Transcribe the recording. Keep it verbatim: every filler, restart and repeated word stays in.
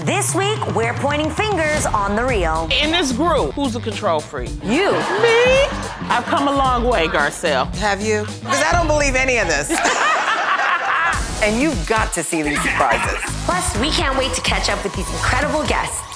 This week, we're pointing fingers on the real. In this group, who's the control freak? You. Me? I've come a long way, Garcelle. Have you? Because I don't believe any of this. And you've got to see these surprises. Plus, we can't wait to catch up with these incredible guests.